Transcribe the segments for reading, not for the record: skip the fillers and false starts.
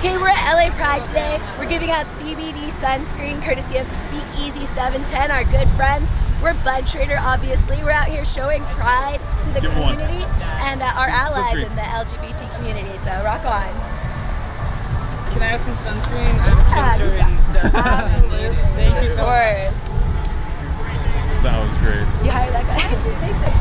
Okay, we're at LA Pride today. We're giving out CBD sunscreen courtesy of Speakeasy 710, our good friends. We're BudTrader, obviously. We're out here showing pride to the community and our allies in the LGBT community, so rock on. Can I have some sunscreen? I'm sure Absolutely. Thank you so much. That was great. You hired that guy? Take this.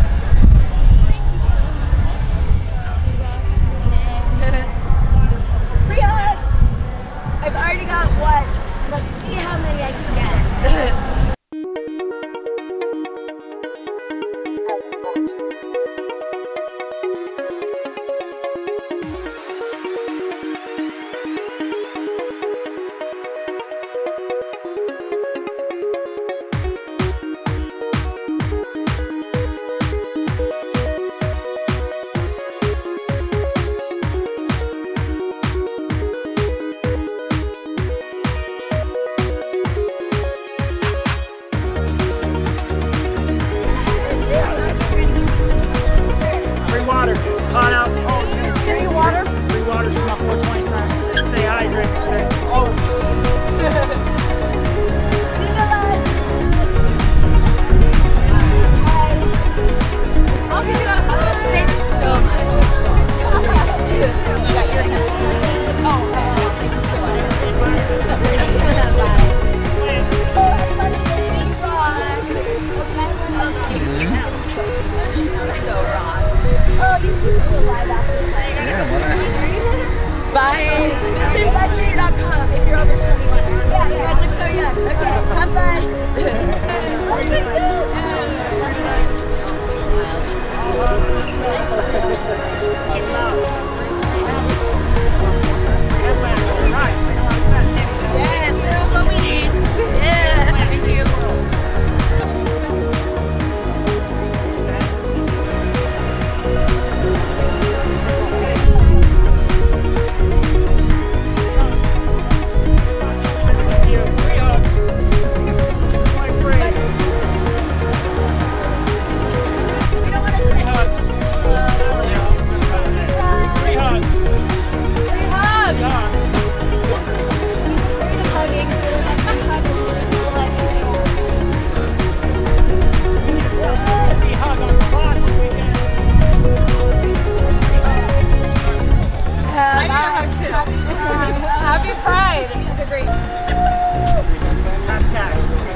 Free hugs! I've already got one. Let's see how many I can get. Hot out. Oh, free water? Free water from my 420 friends. Stay hydrated today. Oh. I'll give you a hug. Thank you so much. Thank you so Oh, you too. Live action. Bye. Visit BudTrader.com if you're over 21. Yeah, you guys look so young. Okay, have Yes, this is what we need. Yeah, thank you. Happy Pride! That's a great hashtag.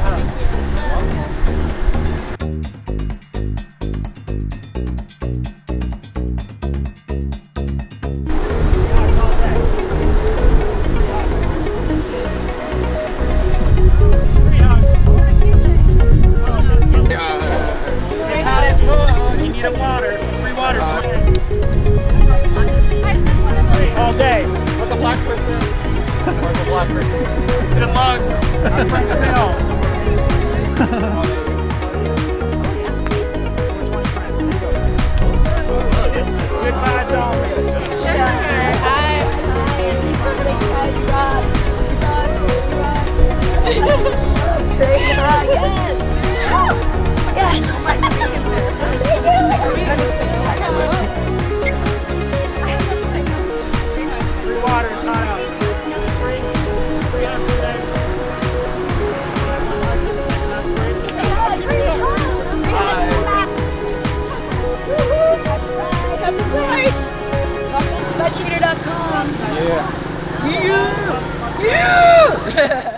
You need a water. Free water. All day. With a black person. Or the black person. It's good luck. I'm from the mill. Good vibes only. Sure. Hi. Great. Yes. Yes. Free water is hot out. Free hot today. BudTrader.com. Yeah. Yeah. Yeah.